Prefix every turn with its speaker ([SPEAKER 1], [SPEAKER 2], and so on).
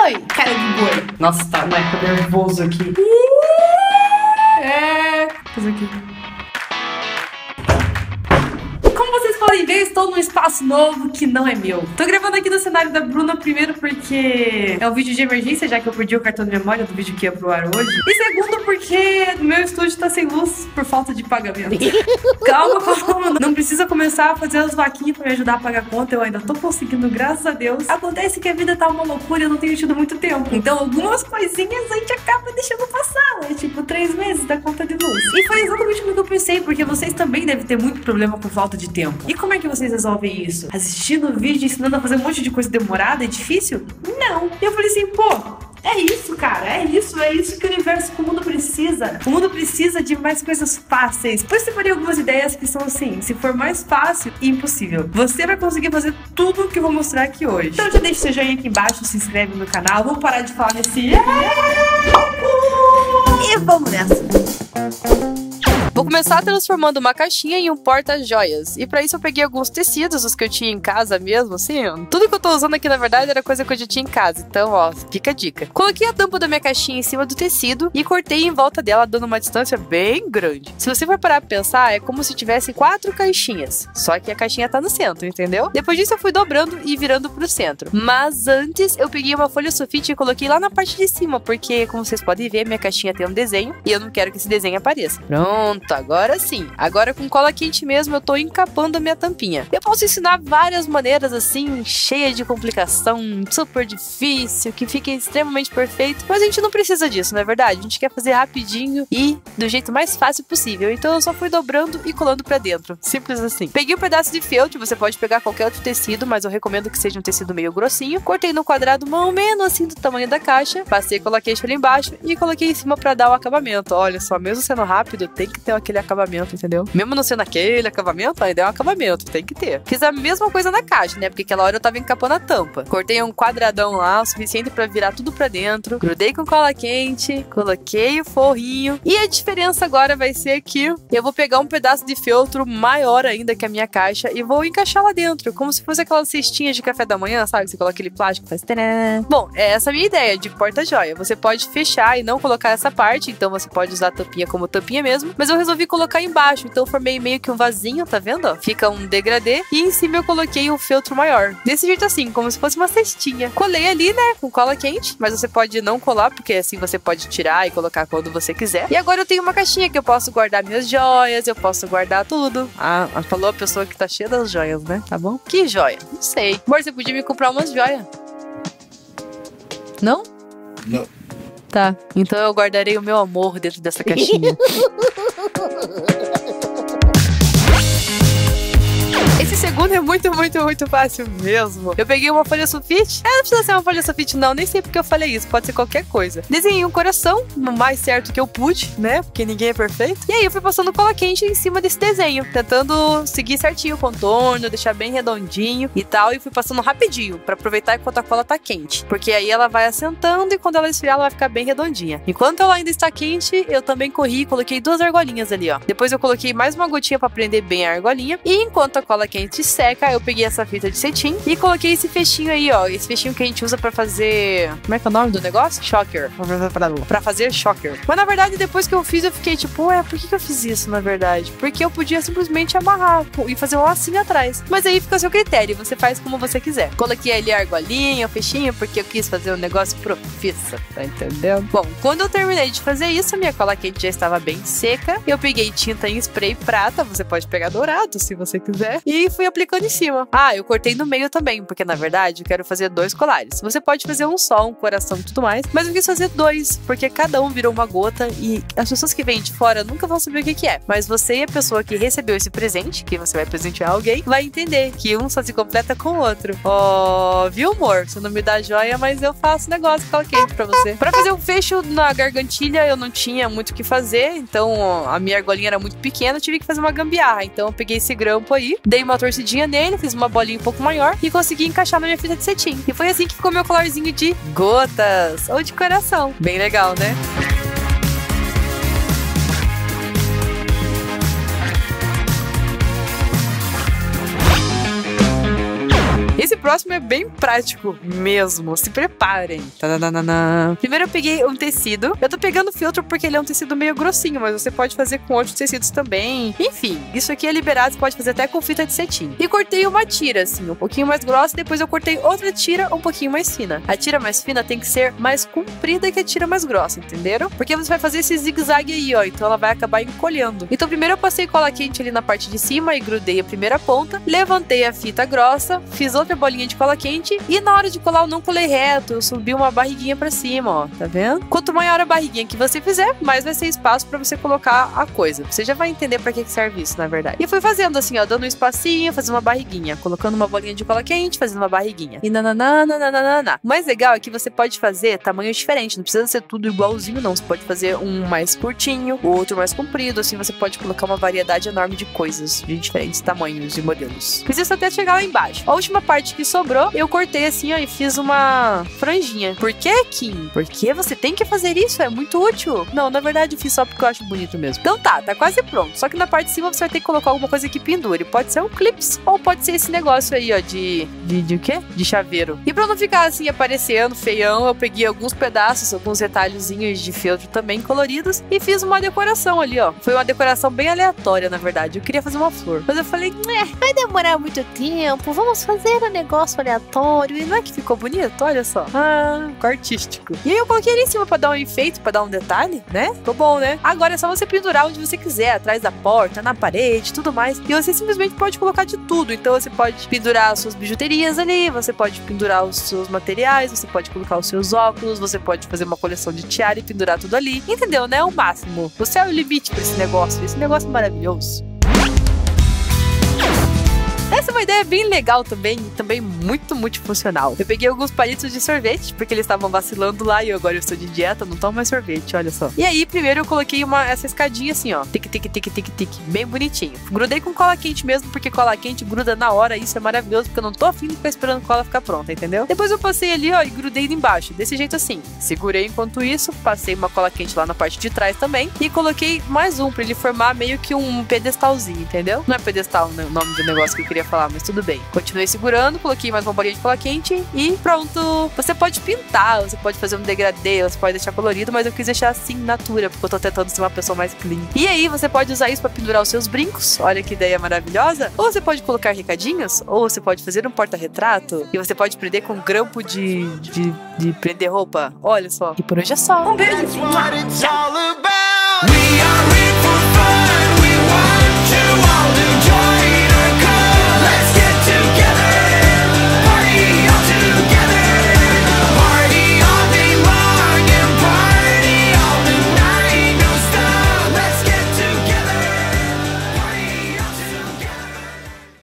[SPEAKER 1] Oi, cara de boi. Nossa, tá nervoso aqui. Fazer aqui. Como vocês podem ver, estou num espaço novo que não é meu. Tô gravando aqui no cenário da Bruna, primeiro porque é um vídeo de emergência, já que eu perdi o cartão de memória do vídeo que ia pro ar hoje. E segundo porque meu estúdio tá sem luz por falta de pagamento. Calma, não precisa começar a fazer as vaquinhas pra me ajudar a pagar a conta, eu ainda tô conseguindo, graças a Deus. Acontece que a vida tá uma loucura e eu não tenho tido muito tempo. Então algumas coisinhas a gente acaba deixando passar, né? Tipo 3 meses da conta de luz. E foi exatamente o que eu pensei, porque vocês também devem ter muito problema com falta de tempo. E como é que vocês resolvem isso? Assistindo vídeo, ensinando a fazer um monte de coisa demorada e difícil? Não. E eu falei assim, pô, é isso, cara, é isso que o universo, que o mundo precisa. O mundo precisa de mais coisas fáceis. Por isso eu separei algumas ideias que são assim, se for mais fácil, impossível. Você vai conseguir fazer tudo que eu vou mostrar aqui hoje. Então já deixa seu joinha aqui embaixo, se inscreve no canal. Vamos parar de falar nesse... E vamos nessa.
[SPEAKER 2] Vou começar transformando uma caixinha em um porta-joias. E pra isso eu peguei alguns tecidos, os que eu tinha em casa mesmo, assim. Tudo que eu tô usando aqui, na verdade, era coisa que eu já tinha em casa. Então, ó, fica a dica. Coloquei a tampa da minha caixinha em cima do tecido e cortei em volta dela, dando uma distância bem grande. Se você for parar pra pensar, é como se tivesse 4 caixinhas. Só que a caixinha tá no centro, entendeu? Depois disso eu fui dobrando e virando pro centro. Mas antes, eu peguei uma folha sulfite e coloquei lá na parte de cima, porque, como vocês podem ver, minha caixinha tem um desenho e eu não quero que esse desenho apareça. Pronto. Agora sim. Agora com cola quente mesmo eu tô encapando a minha tampinha. Eu posso ensinar várias maneiras assim, cheia de complicação, super difícil, que fique extremamente perfeito. Mas a gente não precisa disso, não é verdade? A gente quer fazer rapidinho e do jeito mais fácil possível. Então eu só fui dobrando e colando pra dentro. Simples assim. Peguei um pedaço de feltro, você pode pegar qualquer outro tecido, mas eu recomendo que seja um tecido meio grossinho. Cortei no quadrado mais ou menos assim do tamanho da caixa. Passei cola quente ali embaixo e coloquei em cima pra dar o acabamento. Olha só, mesmo sendo rápido, tem que ter aquele acabamento, entendeu? Mesmo não sendo aquele acabamento, ainda é um acabamento, tem que ter. Fiz a mesma coisa na caixa, né? Porque aquela hora eu tava encapando a tampa. Cortei um quadradão lá, o suficiente pra virar tudo pra dentro. Grudei com cola quente, coloquei o forrinho. E a diferença agora vai ser que eu vou pegar um pedaço de feltro maior ainda que a minha caixa e vou encaixar lá dentro, como se fosse aquelas cestinhas de café da manhã, sabe? Você coloca aquele plástico e faz... Tadã! Bom, é essa a minha ideia de porta-joia. Você pode fechar e não colocar essa parte, então você pode usar a tampinha como tampinha mesmo, mas eu resolvi colocar embaixo, então eu formei meio que um vasinho, tá vendo? Ó? Fica um degradê e em cima eu coloquei um feltro maior. Desse jeito assim, como se fosse uma cestinha. Colei ali, né, com cola quente, mas você pode não colar, porque assim você pode tirar e colocar quando você quiser. E agora eu tenho uma caixinha que eu posso guardar minhas joias, eu posso guardar tudo. Ah, falou a pessoa que tá cheia das joias, né? Tá bom? Que joia? Não sei. Amor, você podia me comprar umas joias? Não?
[SPEAKER 3] Não.
[SPEAKER 2] Tá, então eu guardarei o meu amor dentro dessa caixinha. Esse segundo é muito fácil mesmo. Eu peguei uma folha sulfite. Não precisa ser uma folha sulfite não, nem sei porque eu falei isso, pode ser qualquer coisa. Desenhei um coração, no mais certo que eu pude, né, porque ninguém é perfeito. E aí eu fui passando cola quente em cima desse desenho, tentando seguir certinho o contorno, deixar bem redondinho e tal. E fui passando rapidinho, pra aproveitar enquanto a cola tá quente. Porque aí ela vai assentando e quando ela esfriar ela vai ficar bem redondinha. Enquanto ela ainda está quente, eu também corri e coloquei 2 argolinhas ali, ó. Depois eu coloquei mais uma gotinha pra prender bem a argolinha. E enquanto a cola quente seca, eu peguei essa fita de cetim e coloquei esse fechinho aí, ó. Esse fechinho que a gente usa pra fazer... Como é que é o nome do negócio? Shocker. Pra fazer shocker. Mas na verdade, depois que eu fiz, eu fiquei tipo, ué, por que eu fiz isso, na verdade? Porque eu podia simplesmente amarrar e fazer um lacinho atrás. Mas aí fica a seu critério, você faz como você quiser. Coloquei ali a argolinha, o fechinho, porque eu quis fazer um negócio profissa, tá entendendo? Bom, quando eu terminei de fazer isso, a minha cola quente já estava bem seca. Eu peguei tinta em spray prata, você pode pegar dourado se você quiser, e fui aplicando em cima. Ah, eu cortei no meio também, porque na verdade eu quero fazer 2 colares. Você pode fazer um só, um coração e tudo mais, mas eu quis fazer 2, porque cada um virou uma gota e as pessoas que vêm de fora nunca vão saber o que é. Mas você e a pessoa que recebeu esse presente, que você vai presentear alguém, vai entender que um só se completa com o outro. Ó, viu, amor? Você não me dá joia, mas eu faço negócio cola quente pra você. Pra fazer um fecho na gargantilha, eu não tinha muito o que fazer, então a minha argolinha era muito pequena, eu tive que fazer uma gambiarra. Então eu peguei esse grampo aí, dei uma torcidinha nele, fiz uma bolinha um pouco maior e consegui encaixar na minha fita de cetim. E foi assim que ficou meu colarzinho de gotas, ou de coração. Bem legal, né? Esse próximo é bem prático mesmo. Se preparem. Tadadadana. Primeiro eu peguei um tecido. Eu tô pegando filtro porque ele é um tecido meio grossinho, mas você pode fazer com outros tecidos também. Enfim, isso aqui é liberado, você pode fazer até com fita de cetim. E cortei uma tira, assim, um pouquinho mais grossa. Depois eu cortei outra tira um pouquinho mais fina. A tira mais fina tem que ser mais comprida que a tira mais grossa, entenderam? Porque você vai fazer esse zigue-zague aí, ó. Então ela vai acabar encolhendo. Então primeiro eu passei cola quente ali na parte de cima e grudei a primeira ponta. Levantei a fita grossa, fiz outra bolinha de cola quente e na hora de colar eu não colei reto, eu subi uma barriguinha pra cima, ó. Tá vendo? Quanto maior a barriguinha que você fizer, mais vai ser espaço pra você colocar a coisa. Você já vai entender pra que serve isso, na verdade. E fui fazendo assim, ó, dando um espacinho, fazendo uma barriguinha, colocando uma bolinha de cola quente, fazendo uma barriguinha. E nananana. O mais legal é que você pode fazer tamanhos diferentes, não precisa ser tudo igualzinho, não. Você pode fazer um mais curtinho, o outro mais comprido, assim você pode colocar uma variedade enorme de coisas, de diferentes tamanhos e modelos. Fiz isso até chegar lá embaixo. A última parte que sobrou, eu cortei assim, ó, e fiz uma franjinha. Por que, Kim? Porque você tem que fazer isso, é muito útil. Não, na verdade eu fiz só porque eu acho bonito mesmo. Então tá quase pronto. Só que na parte de cima você vai ter que colocar alguma coisa que pendure. Pode ser um clips ou pode ser esse negócio aí, ó, de o quê? De chaveiro. E pra não ficar assim aparecendo feião, eu peguei alguns pedaços, alguns retalhozinhos de feltro também coloridos e fiz uma decoração ali, ó. Foi uma decoração bem aleatória, na verdade. Eu queria fazer uma flor. Mas eu falei, vai demorar muito tempo, vamos fazer um negócio aleatório. E não é que ficou bonito? Olha só. Ficou artístico. E aí eu coloquei ali em cima pra dar um enfeite, pra dar um detalhe, né? Ficou bom, né? Agora é só você pendurar onde você quiser, atrás da porta, na parede, tudo mais. E você simplesmente pode colocar de tudo. Então você pode pendurar as suas bijuterias ali, você pode pendurar os seus materiais, você pode colocar os seus óculos, você pode fazer uma coleção de tiara e pendurar tudo ali. Entendeu, né? O máximo. Você é o limite pra esse negócio. Esse negócio é maravilhoso. Essa é uma ideia bem legal também, e também muito multifuncional. Eu peguei alguns palitos de sorvete, porque eles estavam vacilando lá e agora eu estou de dieta, não tomo mais sorvete, olha só. E aí, primeiro eu coloquei essa escadinha assim, ó, tic, tic, tic, tic, tic, bem bonitinho. Grudei com cola quente mesmo, porque cola quente gruda na hora, isso é maravilhoso, porque eu não tô afim de ficar esperando a cola ficar pronta, entendeu? Depois eu passei ali, ó, e grudei embaixo, desse jeito assim. Segurei enquanto isso, passei uma cola quente lá na parte de trás também, e coloquei mais um, pra ele formar meio que um pedestalzinho, entendeu? Não é pedestal, né, o nome do negócio que eu queria falar, mas tudo bem. Continuei segurando, coloquei mais uma bolinha de cola quente e pronto. Você pode pintar, você pode fazer um degradê, você pode deixar colorido, mas eu quis deixar assim, natura, porque eu tô tentando ser uma pessoa mais clean. E aí, você pode usar isso pra pendurar os seus brincos, olha que ideia maravilhosa. Ou você pode colocar recadinhos, ou você pode fazer um porta-retrato, e você pode prender com grampo de prender roupa. Olha só. E por hoje é só.
[SPEAKER 1] Um beijo.